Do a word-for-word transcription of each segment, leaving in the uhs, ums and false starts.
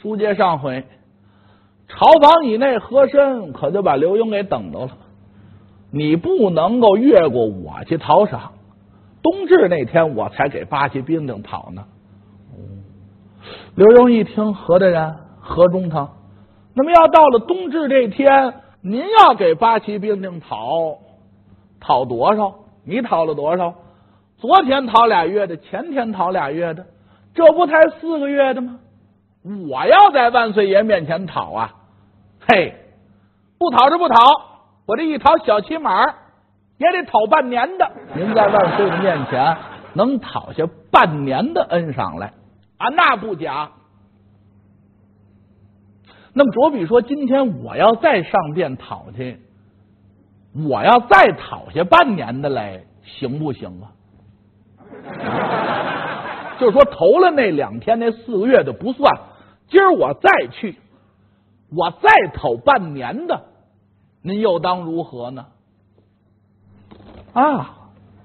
书接上回，朝房以内，和珅可就把刘墉给等到了。你不能够越过我去讨赏，冬至那天我才给八旗兵丁讨呢。刘墉一听，何大人，何中堂，那么要到了冬至这天，您要给八旗兵丁讨，讨多少？你讨了多少？昨天讨俩月的，前天讨俩月的，这不才四个月的吗？我要在万岁爷面前讨啊，嘿，不讨是不讨，我这一讨小骑马也得讨半年的。您在万岁的面前能讨下半年的恩赏来啊，那不假。那么着比说，今天我要再上殿讨去，我要再讨下半年的来，行不行啊？就是说头了那两天那四个月的不算，今儿我再去，我再讨半年的，您又当如何呢？啊！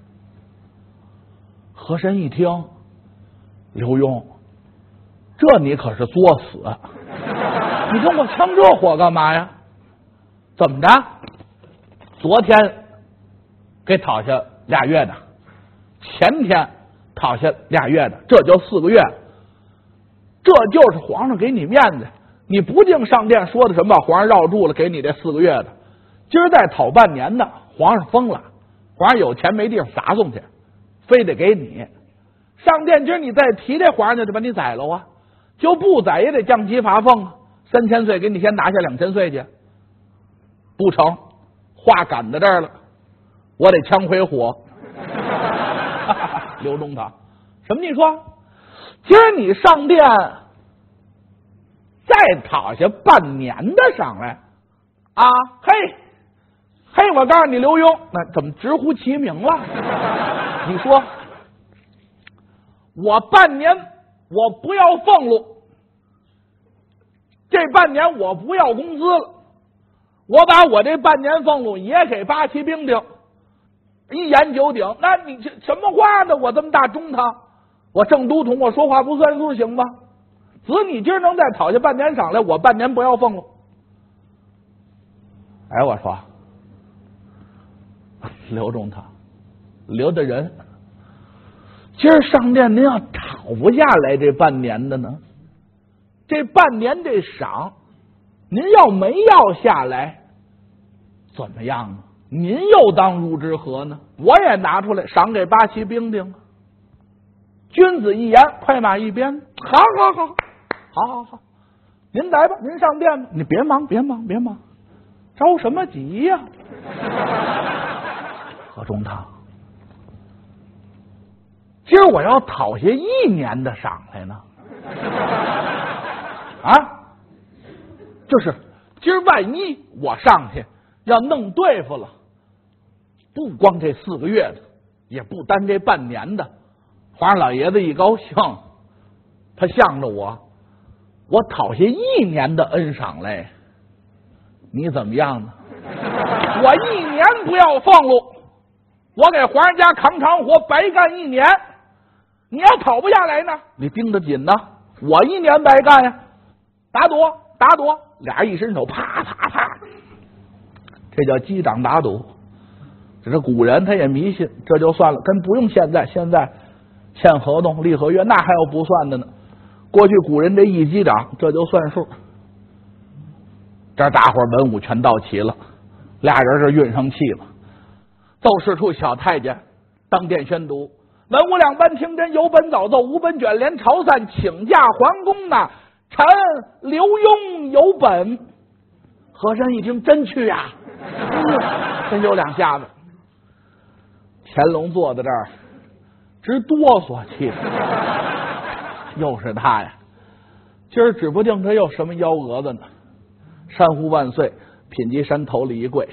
和珅一听，刘墉，这你可是作死！你跟我呛这火干嘛呀？怎么着？昨天给讨下俩月的，前天讨下俩月的，这就四个月，这就是皇上给你面子。你不净上殿说的什么，皇上绕住了，给你这四个月的，今儿再讨半年的，皇上疯了，皇上有钱没地方撒送去，非得给你上殿。今儿你再提这皇上，就得把你宰了啊！就不宰也得降级罚俸啊！三千岁给你先拿下两千岁去，不成，话赶到这儿了，我得枪回火。刘中堂，什么？你说今儿你上殿再讨下半年的赏来啊？嘿，嘿，我告诉你，刘墉，那怎么直呼其名了？你说我半年我不要俸禄，这半年我不要工资了，我把我这半年俸禄也给八旗兵丁，一言九鼎。那你这什么话呢？我这么大中堂，我正都统，我说话不算数行吗？子你今儿能再讨下半年赏来，我半年不要俸禄。哎，我说刘中堂，刘大人，今儿上殿您要讨不下来这半年的呢，这半年这赏您要没要下来，怎么样呢？您又当如之何呢？我也拿出来赏给八旗兵丁。君子一言，快马一鞭。好好好，好好好，您来吧，您上殿吧。你别忙，别忙，别忙，着什么急呀、啊？何中堂，今儿我要讨下一年的赏来呢。啊，就是今儿万一我上去要弄对付了，不光这四个月的，也不单这半年的，皇上老爷子一高兴，他向着我，我讨下一年的恩赏来，你怎么样呢？我一年不要俸禄，我给皇上家扛长活，白干一年。你要讨不下来呢，你盯得紧呢，我一年白干呀！打赌，打赌，俩人一伸手，啪啪啪，这叫击掌打赌。这是古人他也迷信，这就算了，跟不用现在，现在签合同立合约那还有不算的呢。过去古人这一击掌，这就算数。这大伙文武全到齐了，俩人是运上气了。奏事处小太监当殿宣读：文武两班听真，有本早奏，无本卷帘，朝散请假还宫呐。臣刘墉有本。和珅一听，真去呀、啊，真有两下子。乾隆坐在这儿，直哆嗦气，又是他呀！今儿指不定他又什么幺蛾子呢。山呼万岁，品级山头里一跪。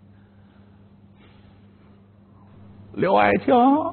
刘爱卿，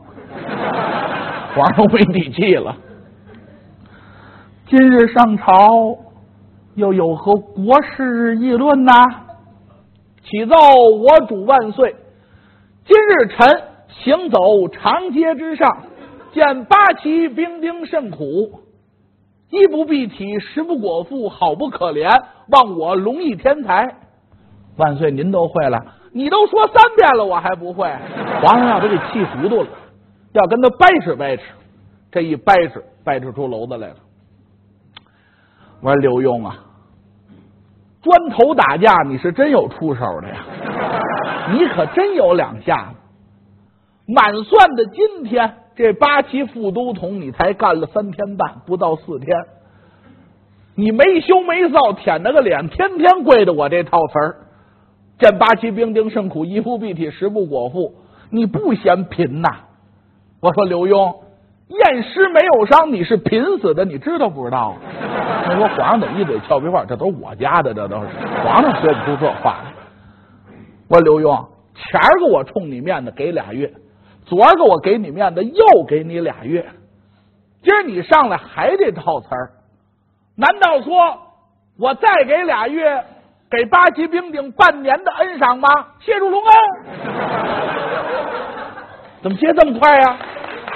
皇上没底气了。今日上朝又有何国事议论呐？启奏我主万岁，今日臣行走长街之上，见八旗兵丁甚苦， 衣不蔽体，食不果腹，好不可怜，望我龙翼天才。万岁，您都会了，你都说三遍了，我还不会。皇上要把给气糊涂了，要跟他掰扯掰扯，这一掰扯掰扯出篓子来了。我说刘墉啊，砖头打架你是真有出手的呀，你可真有两下子。满算的今天这八旗副都统你才干了三天半，不到四天，你没羞没臊，舔着个脸，天天跪着我这套词儿。见八旗兵丁甚苦，衣不蔽体，食不果腹，你不嫌贫呐？我说刘墉，验尸没有伤，你是贫死的，你知道不知道？你说皇上怎么一嘴俏皮话？这都是我家的，这都是皇上说不出这话来。我说刘墉，前儿个我冲你面子给俩月，昨儿个我给你面子又给你俩月，今儿你上来还得套词儿，难道说我再给俩月，给八旗兵丁半年的恩赏吗？谢主隆恩。怎么接这么快呀？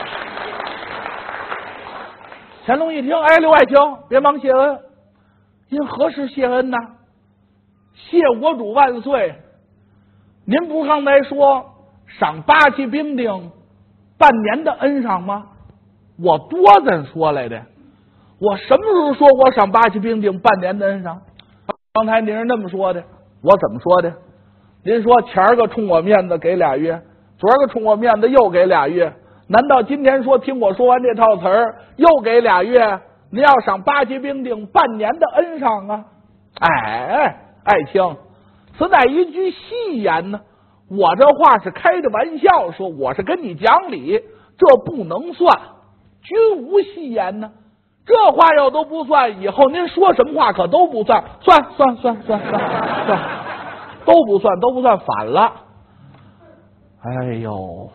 乾隆一听，哎，刘爱卿，别忙谢恩，因何事谢恩呢？谢国主万岁！您不是刚才说赏八旗兵丁半年的恩赏吗？我多怎说来的？我什么时候说我赏八旗兵丁半年的恩赏？刚才您是那么说的，我怎么说的？您说前儿个冲我面子给俩月，昨儿个冲我面子又给俩月，难道今天说听我说完这套词儿又给俩月？您要赏八旗兵丁半年的恩赏啊？哎，爱卿，此乃一句戏言呢。我这话是开着玩笑说，我是跟你讲理，这不能算，均无戏言呢。这话要都不算，以后您说什么话可都不算，算算算算算算，都不算，都不算，反了。哎呦，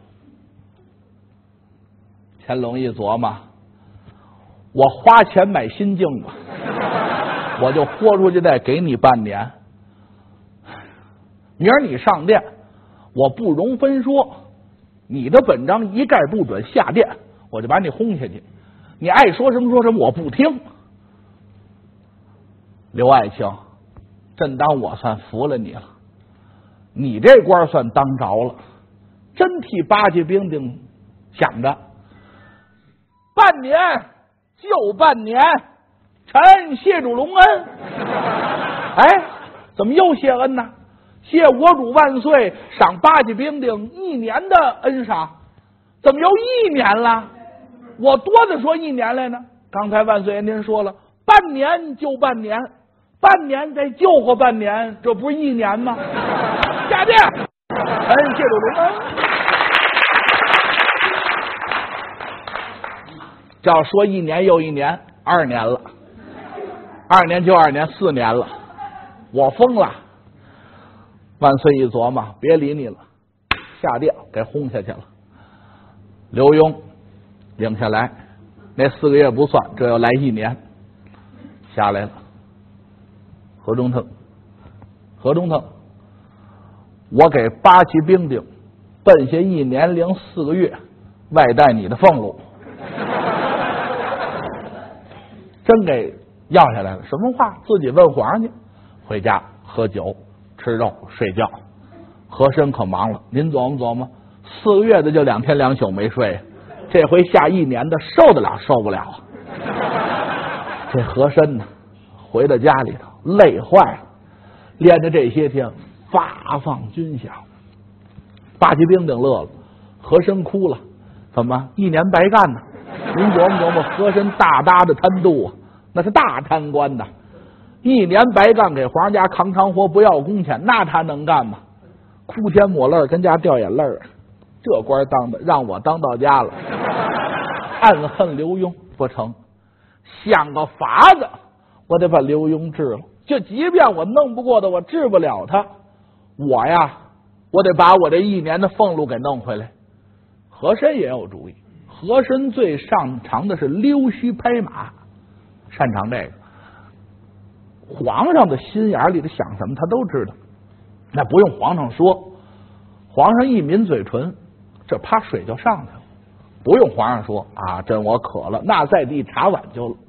乾隆一琢磨，我花钱买新镜子，我就豁出去再给你半年。明儿你上殿，我不容分说，你的本章一概不准下殿，我就把你轰下去。你爱说什么说什么，我不听。刘爱卿，真当我算服了你了，你这官算当着了，真替八旗兵丁想着。半年就半年，臣谢主隆恩。哎，怎么又谢恩呢？谢国主万岁，赏八旗兵丁一年的恩赏，怎么又一年了？我多的说一年来呢。刚才万岁爷您说了，半年就半年，半年再救活半年，这不是一年吗？下殿，臣谢主隆恩。这要说一年又一年，二年了，二年就二年，四年了，我疯了。万岁一琢磨，别理你了，下殿给轰下去了。刘墉领下来，那四个月不算，这要来一年下来了。何中腾，何中腾，我给八旗兵丁奔下一年零四个月，外带你的俸禄，真给要下来了。什么话？自己问皇上去。回家喝酒吃肉睡觉。和珅可忙了，您琢磨琢磨，四个月的就两天两宿没睡，这回下一年的受得了受不了啊？这和珅呢，回到家里头累坏了，连着这些天发放军饷。八旗兵丁乐了，和珅哭了，怎么一年白干呢？您琢磨琢磨，和珅大大的贪度啊，那是大贪官的，一年白干给皇家扛长活不要工钱，那他能干吗？哭天抹泪跟家掉眼泪，这官当的让我当到家了，暗恨刘墉不成，想个法子，我得把刘墉治了。就即便我弄不过他，我治不了他，我呀，我得把我这一年的俸禄给弄回来。和珅也有主意，和珅最擅长的是溜须拍马，擅长这个。皇上的心眼里的想什么他都知道，那不用皇上说，皇上一抿嘴唇，这啪水就上去了。不用皇上说啊，朕我渴了，那在地茶碗就了。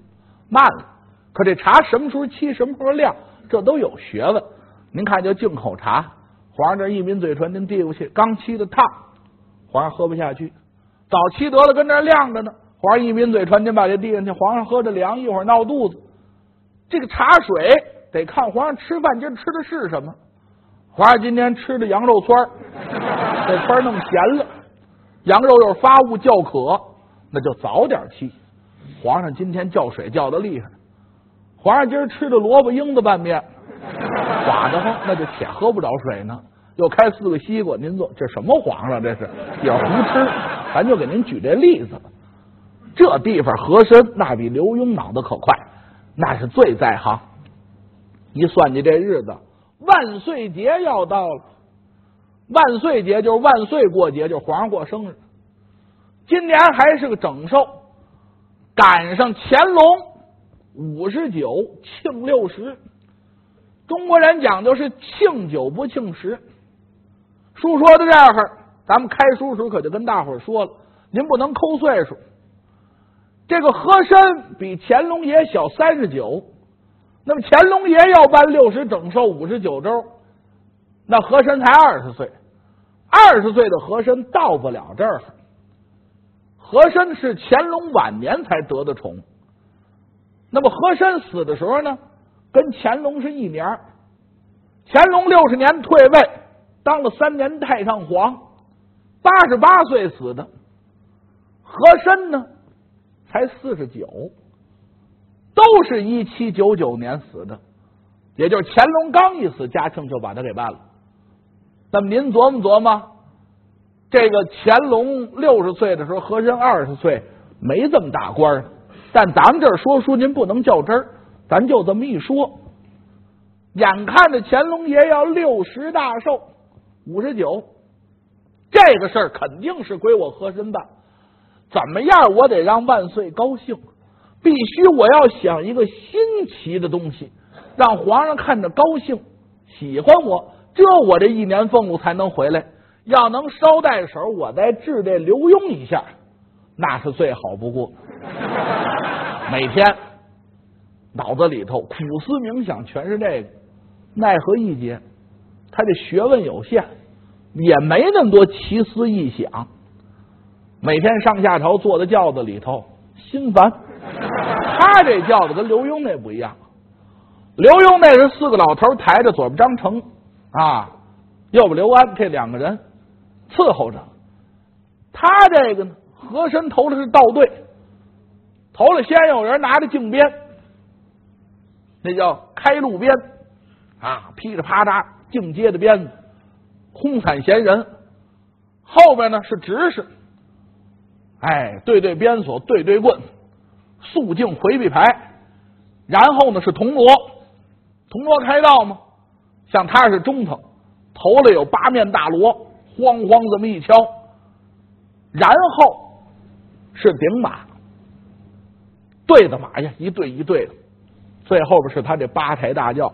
慢了。可这茶什么时候沏，什么时候晾，这都有学问。您看，就进口茶，皇上这一抿嘴唇，您递过去，刚沏的烫，皇上喝不下去。早沏得了，跟这儿晾着呢，皇上一抿嘴唇，您把这递进去，皇上喝着凉，一会儿闹肚子。这个茶水得看皇上吃饭今儿吃的是什么。皇上今天吃的羊肉串儿，这串儿弄咸了，羊肉又是发物较渴，那就早点沏。皇上今天叫水叫的厉害，皇上今儿吃的萝卜缨子拌面，寡得慌，那就且喝不着水呢。又开四个西瓜，您做这什么皇上？这是也胡吃。咱就给您举这例子了。这地方和珅那比刘墉脑子可快，那是最在行。一算计这日子，万岁节要到了。万岁节就是万岁过节，就是皇上过生日。今年还是个整寿，赶上乾隆五十九庆六十。中国人讲究是庆酒不庆时。书说到这儿，咱们开书时可就跟大伙儿说了，您不能抠岁数。这个和珅比乾隆爷小三十九，那么乾隆爷要办六十整寿五十九周，那和珅才二十岁，二十岁的和珅到不了这儿。和珅是乾隆晚年才得的宠，那么和珅死的时候呢，跟乾隆是一年。乾隆六十年退位，当了三年太上皇，八十八岁死的。和珅呢，才四十九，都是一七九九年死的，也就是乾隆刚一死，嘉庆就把他给办了。那么您琢磨琢磨，这个乾隆六十岁的时候，和珅二十岁，没这么大官。但咱们这儿说书，您不能较真儿，咱就这么一说。眼看着乾隆爷要六十大寿，五十九，这个事儿肯定是归我和珅办。怎么样，我得让万岁高兴，必须我要想一个新奇的东西，让皇上看着高兴，喜欢我，这我这一年俸禄才能回来。要能捎带手，我再治这刘墉一下，那是最好不过。每天脑子里头苦思冥想，全是这个，奈何一节，他这学问有限，也没那么多奇思异想。每天上下朝坐在轿子里头心烦。他这轿子跟刘墉那不一样，刘墉那是四个老头抬着，左边张成啊，右边刘安，这两个人伺候着。他这个呢，和珅头的是倒队，头了先有人拿着净鞭，那叫开路鞭啊，噼里啪嚓净接的鞭子，轰散闲人。后边呢是执事，哎，对对鞭锁，对对棍，肃静回避牌。然后呢是铜锣，铜锣开道嘛，像他是中头，头了有八面大锣，慌慌这么一敲。然后是顶马，对的马呀，一对一对的。最后边是他这八抬大轿，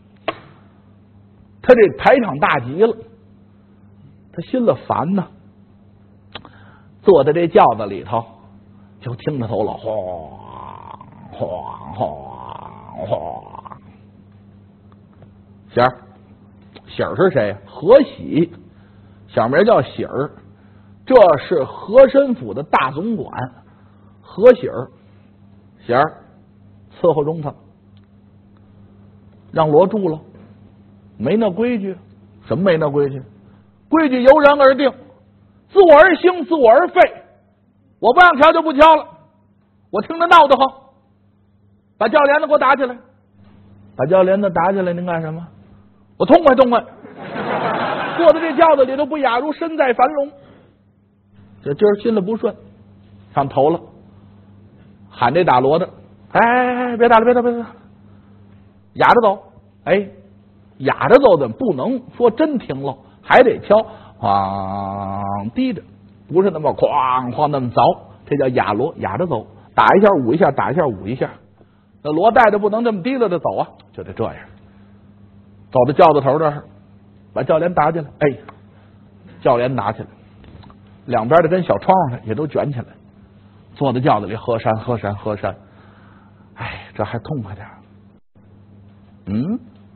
他这排场大极了，他心里烦呢。坐在这轿子里头，就听着头了晃晃晃晃。喜儿，喜儿是谁？和喜，小名叫喜儿，这是和珅府的大总管，和喜儿。喜儿伺候中他，让罗住了，没那规矩。什么没那规矩？规矩由人而定，自我而兴，自我而废。我不让敲就不敲了，我听着闹得慌，把轿帘子给我打起来。把轿帘子打起来，您干什么？我痛快痛快。坐在这轿子里头，不亚如身在樊笼。这今儿心里不顺，上头了，喊这打锣的，哎哎哎，别打了，别打了，别打了，哑着走。哎，哑着走的不能说真停了，还得敲，哐低着，不是那么哐哐那么凿，这叫哑锣，哑着走，打一下舞一下，打一下舞一下。那锣带着不能这么提溜着走啊，就得这样。走到轿子头这儿，把轿帘打起来，哎，轿帘打起来，两边的跟小窗户也都卷起来。坐在轿子里喝山喝山喝山，哎， 这还痛快点。嗯，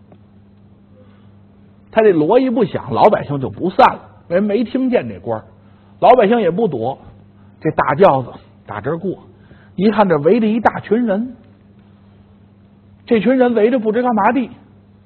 他这锣一不响，老百姓就不散了，人没听见这官，老百姓也不躲，这大轿子打这儿过，一看这围着一大群人，这群人围着不知干嘛地。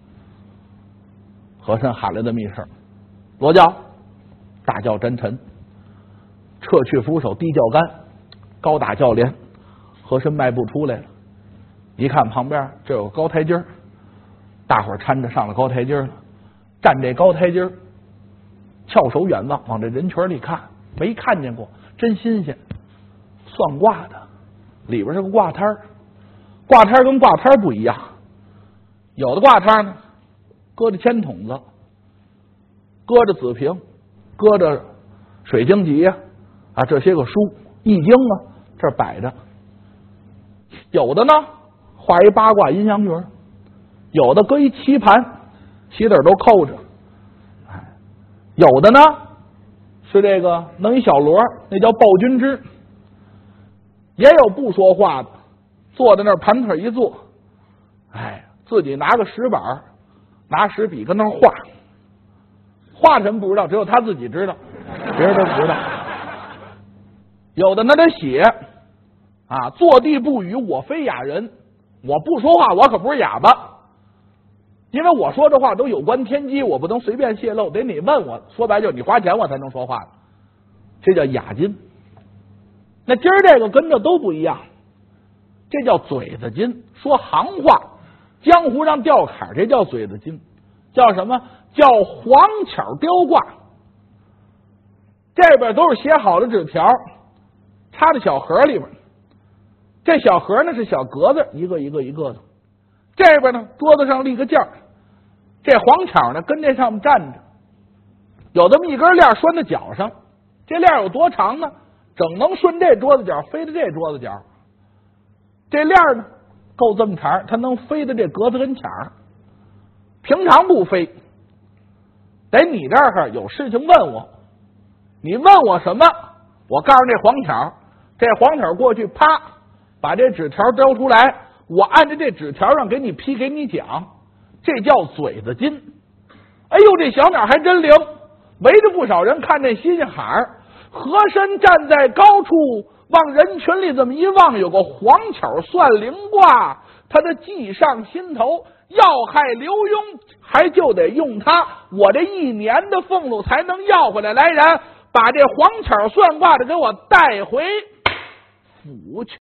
和珅喊来这么一声：“落轿！”大轿真沉，撤去扶手，低轿杆，高打轿帘。和珅迈步出来了，一看旁边这有高台阶，大伙儿搀着上了高台阶了。站这高台阶，翘首远望，往这人群里看，没看见过，真新鲜。算卦的，里边是个卦摊儿，挂摊跟挂摊不一样，有的挂摊呢，搁着铅筒子，搁着紫瓶，搁着水晶集呀啊这些个书，易经啊这儿摆着。有的呢画一八卦阴阳诀，有的搁一棋盘，棋子都扣着。有的呢是这个弄一小锣，那叫报君之。也有不说话的，坐在那儿盘腿一坐，哎，自己拿个石板，拿石笔跟那儿画，画什么不知道，只有他自己知道，别人都不知道。有的呢得写啊，坐地不语，我非哑人，我不说话，我可不是哑巴，因为我说这话都有关天机，我不能随便泄露，得你问我，说白就是你花钱我才能说话，这叫雅金。那今儿这个跟这都不一样，这叫嘴子金，说行话，江湖上吊坎，这叫嘴子金，叫什么？叫黄巧雕卦。这边都是写好的纸条，插在小盒里边，这小盒呢是小格子，一个一个一个的。这边呢桌子上立个件儿，这黄巧呢跟这上面站着，有这么一根链拴在脚上，这链有多长呢？整能顺这桌子角飞到这桌子角，这链呢够这么长，它能飞到这格子跟前儿，平常不飞，得你这儿有事情问我，你问我什么，我告诉这黄巧，这黄巧过去啪把这纸条叼出来，我按照这纸条上给你批给你讲，这叫嘴子金。哎呦，这小鸟还真灵，围着不少人看这新鲜喊儿。和珅站在高处，往人群里这么一望，有个黄巧算灵卦，他的计上心头，要害刘墉还就得用他，我这一年的俸禄才能要回来。来人，把这黄巧算卦的给我带回府去。